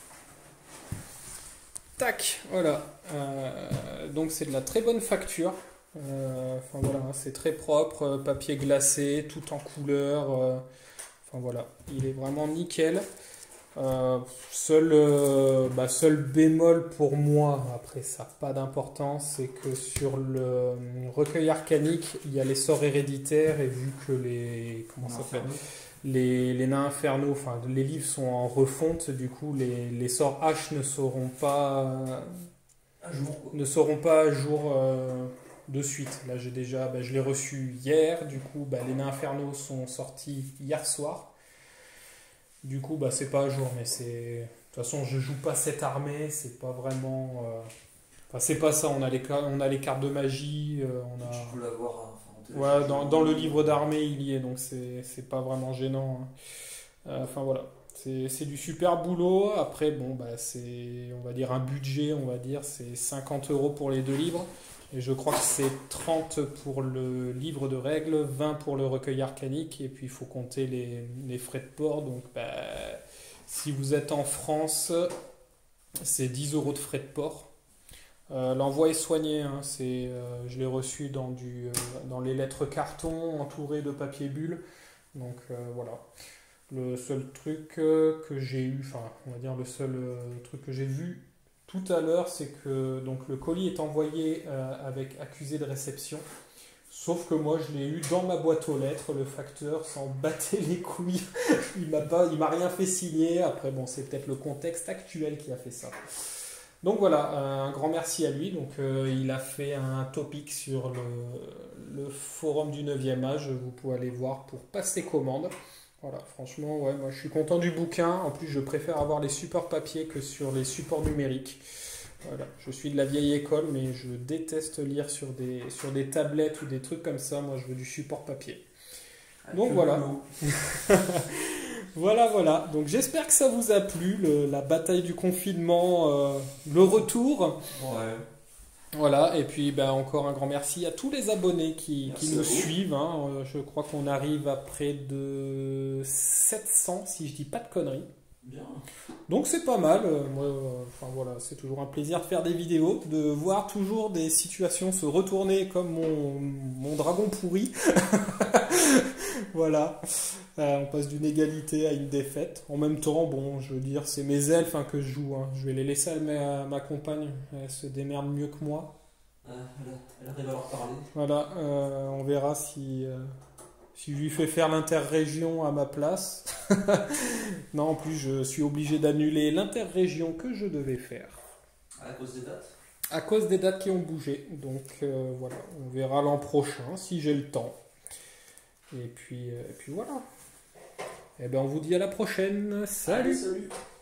Speaker 3: Tac, voilà. Euh, donc c'est de la très bonne facture. Euh, Enfin voilà, hein, c'est très propre, euh, papier glacé, tout en couleur. euh, Enfin voilà, il est vraiment nickel. Euh, seul, euh, bah, seul bémol pour moi, après ça n'a pas d'importance, c'est que sur le euh, recueil arcanique, il y a les sorts héréditaires et vu que les comment ça s'appelle les, les nains infernaux, enfin les livres sont en refonte, du coup les, les sorts H ne seront pas
Speaker 4: Un jour, quoi.
Speaker 3: ne seront pas à jour euh, de suite. Là j'ai déjà, bah, je l'ai reçu hier, du coup bah, les nains infernaux sont sortis hier soir. Du coup, bah, c'est pas à jour, mais c'est. De toute façon, je joue pas cette armée, c'est pas vraiment. euh, Enfin, c'est pas ça. On a les, ca- on a les cartes de magie, euh, on a.
Speaker 4: Tu peux l'avoir. hein, enfin, on
Speaker 3: Ouais,
Speaker 4: télécharge.
Speaker 3: dans, dans le livre d'armée, il y est, donc c'est c'est pas vraiment gênant. hein. Euh, Enfin voilà, c'est c'est du super boulot. Après, bon, bah, c'est, on va dire, un budget, on va dire, c'est cinquante euros pour les deux livres. Et je crois que c'est trente pour le livre de règles, vingt pour le recueil arcanique, et puis il faut compter les, les frais de port. Donc, bah, si vous êtes en France, c'est dix euros de frais de port. Euh, L'envoi est soigné, hein, c'est, euh, je l'ai reçu dans, du, euh, dans les lettres carton, entouré de papier bulle. Donc euh, voilà. Le seul truc euh, que j'ai eu, enfin, on va dire le seul euh, truc que j'ai vu tout à l'heure, c'est que donc, le colis est envoyé euh, avec accusé de réception. Sauf que moi, je l'ai eu dans ma boîte aux lettres. Le facteur s'en battait les couilles. Il m'a pas, il m'a rien fait signer. Après, bon, c'est peut-être le contexte actuel qui a fait ça. Donc voilà, un grand merci à lui. Donc euh, il a fait un topic sur le, le forum du neuvième âge. Vous pouvez aller voir pour passer commande. Voilà, franchement, ouais, moi je suis content du bouquin. En plus, je préfère avoir les supports papier que sur les supports numériques. Voilà, je suis de la vieille école, mais je déteste lire sur des, sur des tablettes ou des trucs comme ça. Moi, je veux du support papier.
Speaker 4: Avec
Speaker 3: Donc
Speaker 4: le
Speaker 3: voilà.
Speaker 4: boulot.
Speaker 3: Voilà, voilà. Donc j'espère que ça vous a plu, le- la bataille du confinement, euh, le retour.
Speaker 4: Ouais.
Speaker 3: Voilà, et puis ben, encore un grand merci à tous les abonnés qui, qui
Speaker 4: Merci
Speaker 3: nous
Speaker 4: à vous.
Speaker 3: suivent. Hein. Euh, Je crois qu'on arrive à près de sept cents, si je dis pas de conneries.
Speaker 4: Bien.
Speaker 3: Donc c'est pas mal. Euh, moi, euh, enfin voilà, c'est toujours un plaisir de faire des vidéos, de voir toujours des situations se retourner comme mon, mon dragon pourri. Voilà. Euh, on passe d'une égalité à une défaite. En même temps, bon, je veux dire, c'est mes elfes hein, que je joue. Hein. Je vais les laisser à ma, ma compagne. Elle se démerde mieux que moi.
Speaker 4: Euh, elle, elle arrive à leur parler.
Speaker 3: Voilà. Euh, on verra si, euh, si je lui fais faire l'interrégion à ma place. Non, en plus, je suis obligé d'annuler l'interrégion que je devais faire.
Speaker 4: À cause des dates.
Speaker 3: À cause des dates qui ont bougé. Donc euh, voilà, on verra l'an prochain si j'ai le temps. Et puis, euh, et puis voilà. Et ben on vous dit à la prochaine. Salut!
Speaker 4: Allez, salut.